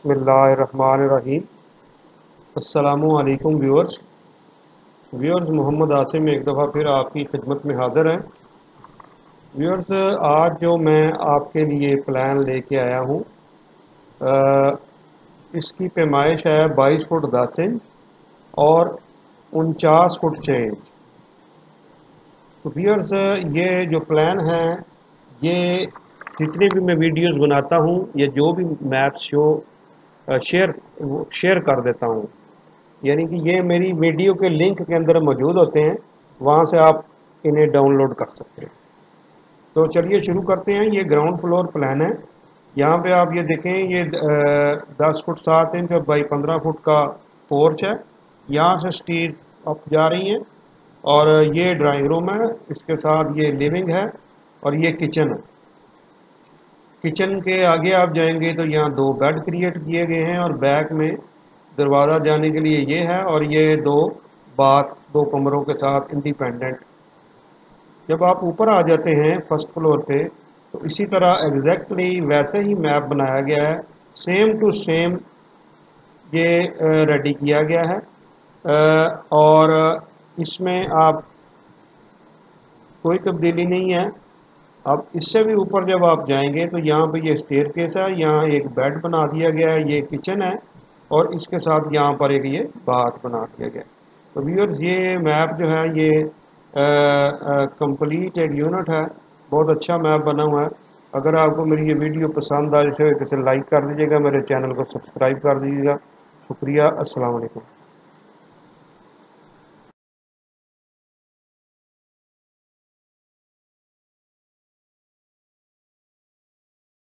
बिस्मिल्लाहिर्रहमानिर्रहीम। अस्सलामुअलैकुम व्यूअर्स मोहम्मद आसिम एक दफ़ा फिर आपकी खिदमत में हाज़िर हैं। व्यूअर्स, आज जो मैं आपके लिए प्लान लेके आया हूँ, इसकी पैमाइश है 22 फुट 10 इंच और 49 फुट 6 इंच। तो व्यूअर्स, ये जो प्लान है, ये जितने भी मैं वीडियोस बनाता हूँ या जो भी मैप शो शेयर कर देता हूँ, यानी कि ये मेरी वीडियो के लिंक के अंदर मौजूद होते हैं, वहाँ से आप इन्हें डाउनलोड कर सकते हैं। तो चलिए शुरू करते हैं। ये ग्राउंड फ्लोर प्लान है। यहाँ पे आप ये देखें, ये 10 फुट 7 इंच और बाई 15 फुट का पोर्च है। यहाँ से स्टील अप जा रही हैं और ये ड्राइंग रूम है, इसके साथ ये लिविंग है और ये किचन है। किचन के आगे आप जाएंगे तो यहाँ 2 बेड क्रिएट किए गए हैं और बैक में दरवाज़ा जाने के लिए ये है और ये 2 बाथ 2 कमरों के साथ इंडिपेंडेंट। जब आप ऊपर आ जाते हैं फर्स्ट फ्लोर पे, तो इसी तरह एग्जैक्टली वैसे ही मैप बनाया गया है, सेम टू सेम ये रेडी किया गया है। और इसमें आप कोई तब्दीली नहीं है। अब इससे भी ऊपर जब आप जाएंगे तो यहाँ पे ये स्टेयरकेस है, यहाँ एक बेड बना दिया गया है, ये किचन है और इसके साथ यहाँ पर एक ये बाथ बना दिया गया है। तो व्यूअर्स, ये मैप जो है ये कंप्लीट एक यूनिट है। बहुत अच्छा मैप बना हुआ है। अगर आपको मेरी ये वीडियो पसंद आए तो इसे लाइक कर दीजिएगा, मेरे चैनल को सब्सक्राइब कर दीजिएगा। शुक्रिया। अस्सलाम वालेकुम।